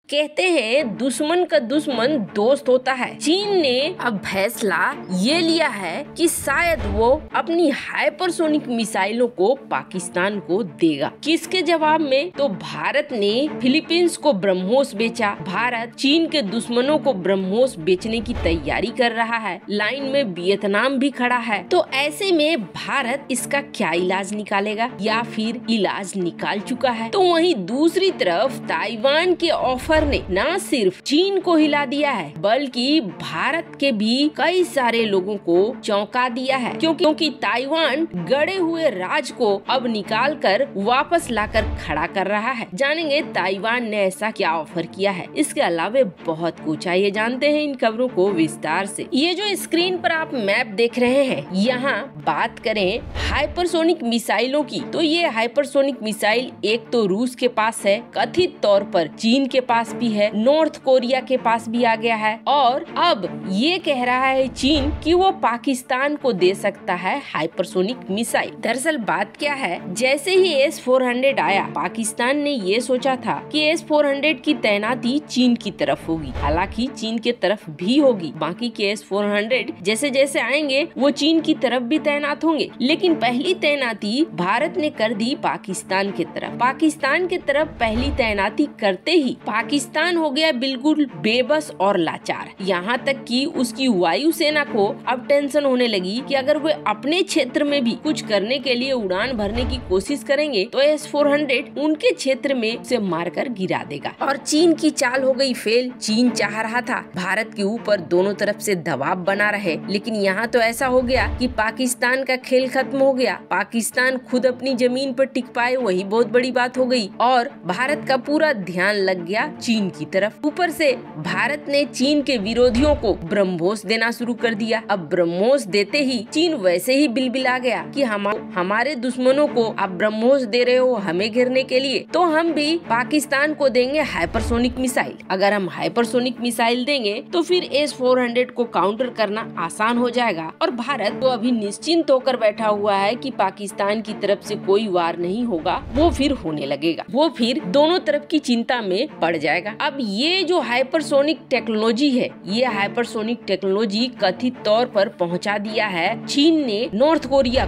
कहते हैं दुश्मन का दुश्मन दोस्त होता है। चीन ने अब फैसला ये लिया है कि शायद वो अपनी हाइपरसोनिक मिसाइलों को पाकिस्तान को देगा। किसके जवाब में? तो भारत ने फिलीपींस को ब्रह्मोस बेचा। भारत चीन के दुश्मनों को ब्रह्मोस बेचने की तैयारी कर रहा है। लाइन में वियतनाम भी खड़ा है। तो ऐसे में भारत इसका क्या इलाज निकालेगा या फिर इलाज निकाल चुका है। तो वहीं दूसरी तरफ ताइवान के ऑफर ने न सिर्फ चीन को हिला दिया है बल्कि भारत के भी कई सारे लोगों को चौंका दिया है, क्योंकि ताइवान गड़े हुए राज को अब निकाल कर वापस लाकर खड़ा कर रहा है। जानेंगे ताइवान ने ऐसा क्या ऑफर किया है। इसके अलावा बहुत कुछ आइए जानते हैं इन खबरों को विस्तार से। ये जो स्क्रीन पर आप मैप देख रहे हैं, यहाँ बात करें हाइपरसोनिक मिसाइलों की, तो ये हाइपरसोनिक मिसाइल एक तो रूस के पास है, कथित तौर पर चीन के पास भी है, नॉर्थ कोरिया के पास भी आ गया है और अब ये कह रहा है चीन कि वो पाकिस्तान को दे सकता है हाइपरसोनिक मिसाइल। दरअसल बात क्या है, जैसे ही S-400 आया, पाकिस्तान ने ये सोचा था कि S-400 की तैनाती चीन की तरफ होगी। हालांकि चीन के तरफ भी होगी, बाकी के S-400 जैसे जैसे आएंगे वो चीन की तरफ भी तैनात होंगे, लेकिन पहली तैनाती भारत ने कर दी पाकिस्तान की तरफ। पाकिस्तान की तरफ पहली तैनाती करते ही पाकिस्तान हो गया बिल्कुल बेबस और लाचार। यहाँ तक कि उसकी वायुसेना को अब टेंशन होने लगी कि अगर वे अपने क्षेत्र में भी कुछ करने के लिए उड़ान भरने की कोशिश करेंगे तो S-400 उनके क्षेत्र में उसे मारकर गिरा देगा। और चीन की चाल हो गई फेल। चीन चाह रहा था भारत के ऊपर दोनों तरफ से दबाव बना रहे, लेकिन यहाँ तो ऐसा हो गया कि पाकिस्तान का खेल खत्म हो गया। पाकिस्तान खुद अपनी जमीन पर टिक पाए, वही बहुत बड़ी बात हो गई और भारत का पूरा ध्यान लग गया चीन की तरफ। ऊपर से भारत ने चीन के विरोधियों को ब्रह्मोस देना शुरू कर दिया। अब ब्रह्मोस देते ही चीन वैसे ही बिलबिला गया कि हमारे दुश्मनों को आप ब्रह्मोस दे रहे हो हमें घेरने के लिए, तो हम भी पाकिस्तान को देंगे हाइपरसोनिक मिसाइल। अगर हम हाइपरसोनिक मिसाइल देंगे तो फिर S-400 को काउंटर करना आसान हो जाएगा और भारत तो अभी निश्चिंत होकर बैठा हुआ है कि पाकिस्तान की तरफ से कोई वार नहीं होगा, वो फिर होने लगेगा, वो फिर दोनों तरफ की चिंता में पड़ जाएगा। अब ये जो हाइपरसोनिक टेक्नोलॉजी है, ये हाइपरसोनिक टेक्नोलॉजी कथित तौर पर पहुंचा दिया है चीन ने नॉर्थ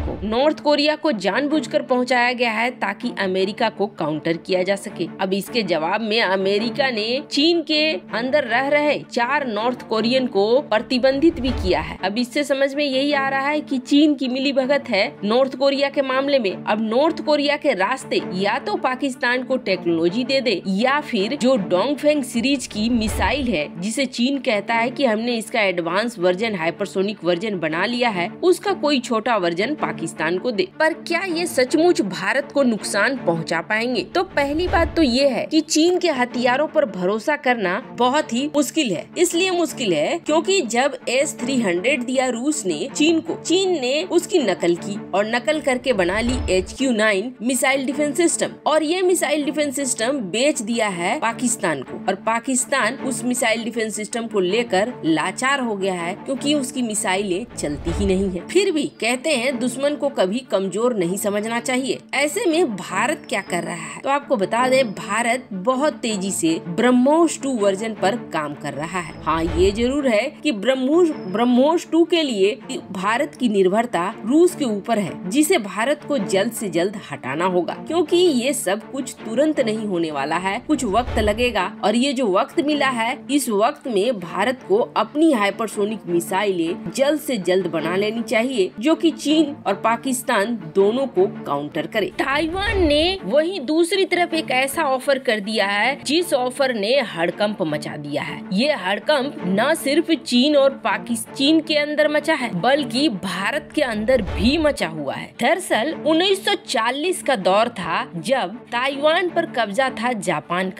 कोरिया को जानबूझकर पहुंचाया गया है ताकि अमेरिका को काउंटर किया जा सके। अब इसके जवाब में अमेरिका ने चीन के अंदर रह रहे 4 नॉर्थ कोरियन को प्रतिबंधित भी किया है। अब इससे समझ में यही आ रहा है कि चीन की मिलीभगत है नॉर्थ कोरिया के मामले में। अब नॉर्थ कोरिया के रास्ते या तो पाकिस्तान को टेक्नोलॉजी दे दे या फिर जो डोंगफेंग सीरीज की मिसाइल है, जिसे चीन कहता है कि हमने इसका एडवांस वर्जन हाइपरसोनिक वर्जन बना लिया है, उसका कोई छोटा वर्जन पाकिस्तान को दे। पर क्या ये सचमुच भारत को नुकसान पहुंचा पाएंगे? तो पहली बात तो ये है कि चीन के हथियारों पर भरोसा करना बहुत ही मुश्किल है। इसलिए मुश्किल है क्योंकि जब S-300 दिया रूस ने चीन को, चीन ने उसकी नकल की और नकल करके बना ली HQ-9 मिसाइल डिफेंस सिस्टम और ये मिसाइल डिफेंस सिस्टम बेच दिया है पाकिस्तान को। और पाकिस्तान उस मिसाइल डिफेंस सिस्टम को लेकर लाचार हो गया है क्योंकि उसकी मिसाइलें चलती ही नहीं है। फिर भी कहते हैं दुश्मन को कभी कमजोर नहीं समझना चाहिए। ऐसे में भारत क्या कर रहा है? तो आपको बता दें, भारत बहुत तेजी से ब्रह्मोस 2 वर्जन पर काम कर रहा है। हाँ, ये जरूर है कि ब्रह्मोस 2 के लिए भारत की निर्भरता रूस के ऊपर है, जिसे भारत को जल्द से जल्द हटाना होगा क्योंकि ये सब कुछ तुरंत नहीं होने वाला है, कुछ वक्त लगेगा। और ये जो वक्त मिला है, इस वक्त में भारत को अपनी हाइपरसोनिक मिसाइलें जल्द से जल्द बना लेनी चाहिए, जो कि चीन और पाकिस्तान दोनों को काउंटर करे। ताइवान ने वहीं दूसरी तरफ एक ऐसा ऑफर कर दिया है जिस ऑफर ने हड़कंप मचा दिया है। ये हड़कंप न सिर्फ चीन और पाकिस्तान के अंदर मचा है बल्कि भारत के अंदर भी मचा हुआ है। दरअसल 1940 का दौर था जब ताइवान पर कब्जा था जापान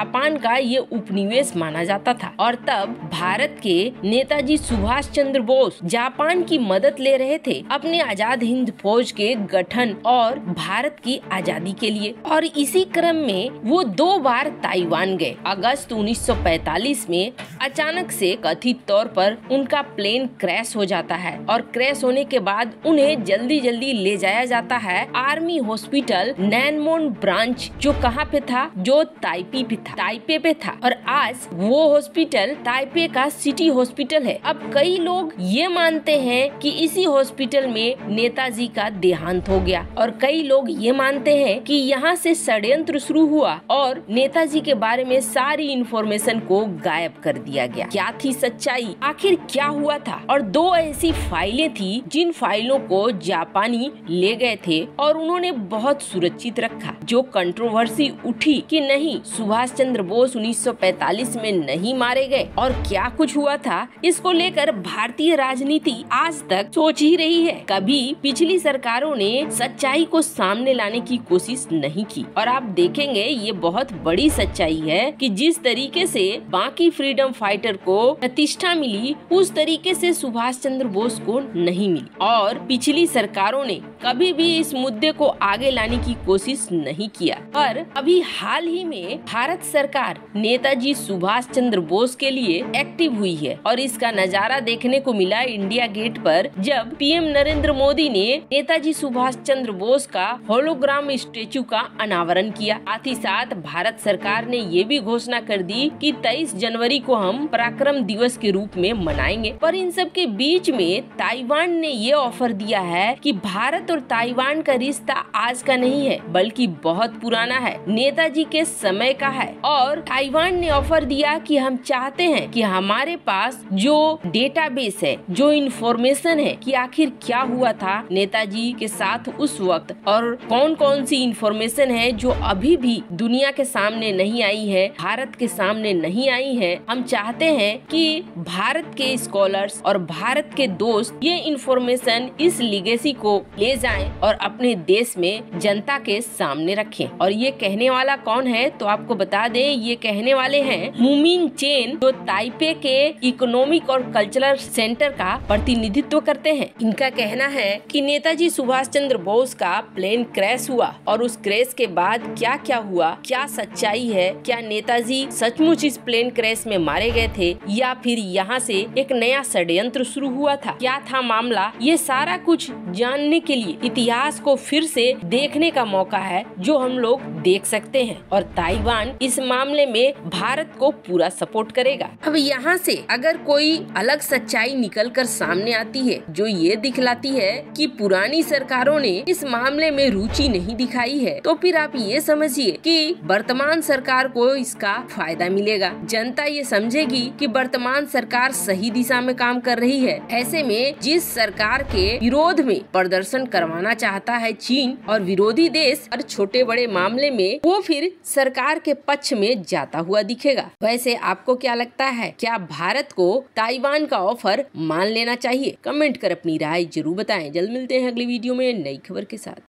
का ये उपनिवेश माना जाता था और तब भारत के नेताजी सुभाष चंद्र बोस जापान की मदद ले रहे थे अपने आजाद हिंद फौज के गठन और भारत की आजादी के लिए। और इसी क्रम में वो 2 बार ताइवान गए। अगस्त 1945 में अचानक से कथित तौर पर उनका प्लेन क्रैश हो जाता है और क्रैश होने के बाद उन्हें जल्दी जल्दी ले जाया जाता है आर्मी हॉस्पिटल नैनमोन ब्रांच, जो कहाँ पे था, जो ताइपी पे था। ताइपे पे था और आज वो हॉस्पिटल ताइपे का सिटी हॉस्पिटल है। अब कई लोग ये मानते हैं कि इसी हॉस्पिटल में नेताजी का देहांत हो गया और कई लोग ये मानते हैं कि यहाँ से षड्यंत्र शुरू हुआ और नेताजी के बारे में सारी इंफॉर्मेशन को गायब कर दिया गया। क्या थी सच्चाई, आखिर क्या हुआ था? और दो ऐसी फाइलें थी जिन फाइलों को जापानी ले गए थे और उन्होंने बहुत सुरक्षित रखा। जो कंट्रोवर्सी उठी कि नहीं सुभाष चंद्र बोस 1945 में नहीं मारे गए और क्या कुछ हुआ था, इसको लेकर भारतीय राजनीति आज तक सोच ही रही है। कभी पिछली सरकारों ने सच्चाई को सामने लाने की कोशिश नहीं की और आप देखेंगे ये बहुत बड़ी सच्चाई है कि जिस तरीके से बाकी फ्रीडम फाइटर को प्रतिष्ठा मिली उस तरीके से सुभाष चंद्र बोस को नहीं मिली और पिछली सरकारों ने कभी भी इस मुद्दे को आगे लाने की कोशिश नहीं किया। पर अभी हाल ही में भारत सरकार नेताजी सुभाष चंद्र बोस के लिए एक्टिव हुई है और इसका नजारा देखने को मिला इंडिया गेट पर जब पीएम नरेंद्र मोदी ने नेताजी सुभाष चंद्र बोस का होलोग्राम स्टेचू का अनावरण किया। साथ ही साथ भारत सरकार ने ये भी घोषणा कर दी कि 23 जनवरी को हम पराक्रम दिवस के रूप में मनाएंगे। पर इन सब के बीच में ताइवान ने ये ऑफर दिया है कि भारत और ताइवान का रिश्ता आज का नहीं है बल्कि बहुत पुराना है, नेताजी के समय का है। और ताइवान ने ऑफर दिया कि हम चाहते हैं कि हमारे पास जो डेटाबेस है, जो इंफॉर्मेशन है कि आखिर क्या हुआ था नेताजी के साथ उस वक्त और कौन कौन सी इंफॉर्मेशन है जो अभी भी दुनिया के सामने नहीं आई है, भारत के सामने नहीं आई है। हम चाहते हैं कि भारत के स्कॉलर्स और भारत के दोस्त ये इंफॉर्मेशन, इस लीगेसी को ले जाएं और अपने देश में जनता के सामने रखें। और ये कहने वाला कौन है तो आपको बता दें, ये कहने वाले हैं मुमिन चेन, जो ताइपे के इकोनॉमिक और कल्चरल सेंटर का प्रतिनिधित्व करते हैं। इनका कहना है कि नेताजी सुभाष चंद्र बोस का प्लेन क्रैश हुआ और उस क्रैश के बाद क्या क्या हुआ, क्या सच्चाई है, क्या नेताजी सचमुच इस प्लेन क्रैश में मारे गए थे या फिर यहाँ से एक नया षड्यंत्र शुरू हुआ था, क्या था मामला, ये सारा कुछ जानने के लिए इतिहास को फिर से देखने का मौका है जो हम लोग देख सकते हैं। और ताइवान इस मामले में भारत को पूरा सपोर्ट करेगा। अब यहाँ से अगर कोई अलग सच्चाई निकल कर सामने आती है जो ये दिखलाती है कि पुरानी सरकारों ने इस मामले में रुचि नहीं दिखाई है, तो फिर आप ये समझिए कि वर्तमान सरकार को इसका फायदा मिलेगा। जनता ये समझेगी कि वर्तमान सरकार सही दिशा में काम कर रही है। ऐसे में जिस सरकार के विरोध में प्रदर्शन करवाना चाहता है चीन और विरोधी देश हर छोटे बड़े मामले में, वो फिर सरकार के पक्ष में जाता हुआ दिखेगा। वैसे आपको क्या लगता है, क्या भारत को ताइवान का ऑफर मान लेना चाहिए? कमेंट कर अपनी राय जरूर बताएं। जल्द मिलते हैं अगली वीडियो में नई खबर के साथ।